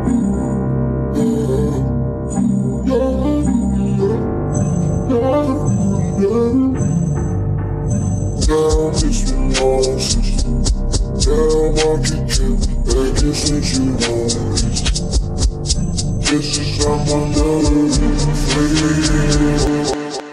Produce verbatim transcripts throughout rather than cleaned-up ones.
Since you want it, this is how my melody fades.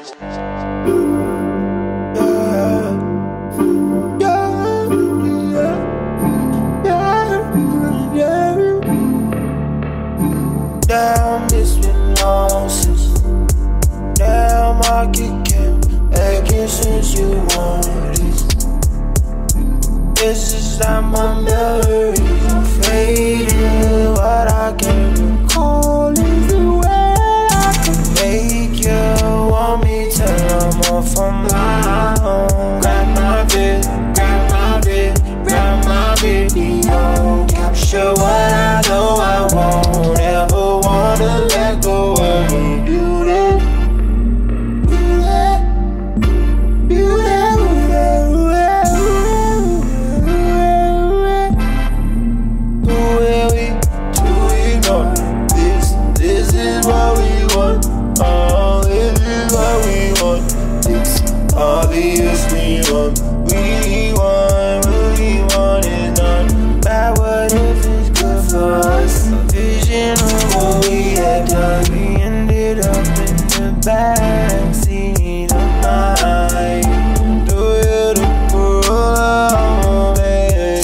Damn, it's been long since. Damn, I can count again since you want it. This is how my melody fading. What I can recall is the way I can make you want me till I'm off on my own. Grab my vid, grab my vid, grab my video. Capture what I know I won't ever wanna let go of. You do that, do that, do that, do that, do that. Do it, we do it on. This, this is what we want. Oh, this is what we want. This obviously what we want. What we want is not bad. What if it's good for us? A vision of what we had done. We ended up in the backseat of mine. Do you the world, baby?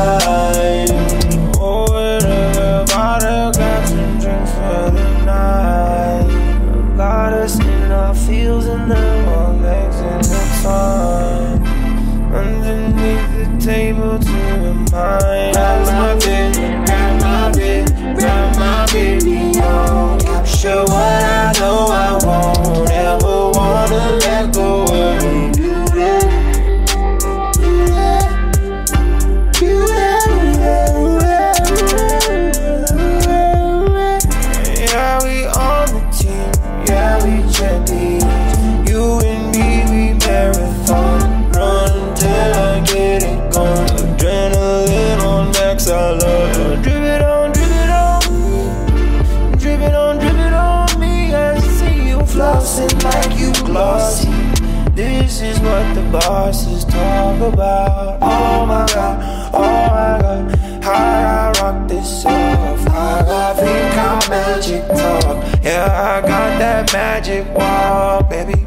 Oh, with a bottle, got some drinks for the night. Got us in our fields and then our legs in the time. Underneath the table to remind. Grab my vid, grab my vid, grab my video. Capture what I know I won't ever wanna let go of. You do that, do that, do that, do that, do that. Yeah, we on the team, yeah, we champions. You and me, we marathon. Run till I get it gone. Adrenaline on max, I love it. Drip it on, drip it on. Drip it on, drip it on me. I see you flossing like you glossy. This is what the bosses talk about. Oh my god, oh my god. How I rock this off. I got think I'm magic talk. Yeah, I got that magic walk, baby.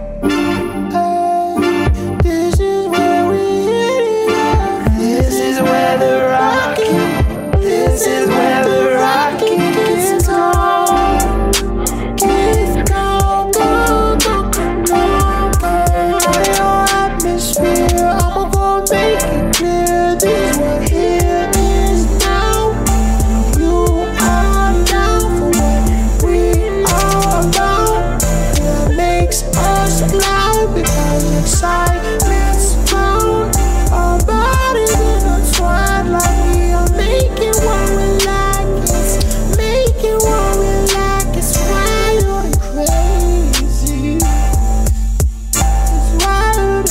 This is where we hit it. This is where the rocket. This is where the rocket gets gone. Gets gone, go, go, go, go, go. Your atmosphere, I'ma go make it clear. This is what here is now. You are down for what we are about. That makes us loud because excitement's found. Our bodies intertwined like we are making what we like. It's making what we like. It's wild and crazy. It's wild and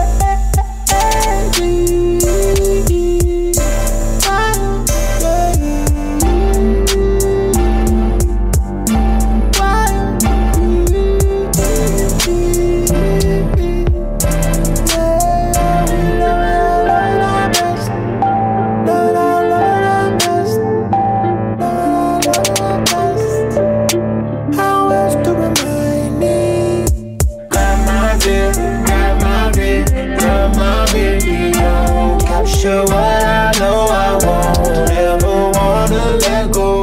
crazy. Wild and crazy. Wild and crazy. Yeah, we love our best. Love our, love our best. Love our, love our best. How else to remind me? Grab my vid, grab my vid, grab my video. Capture what I know I won't ever wanna let go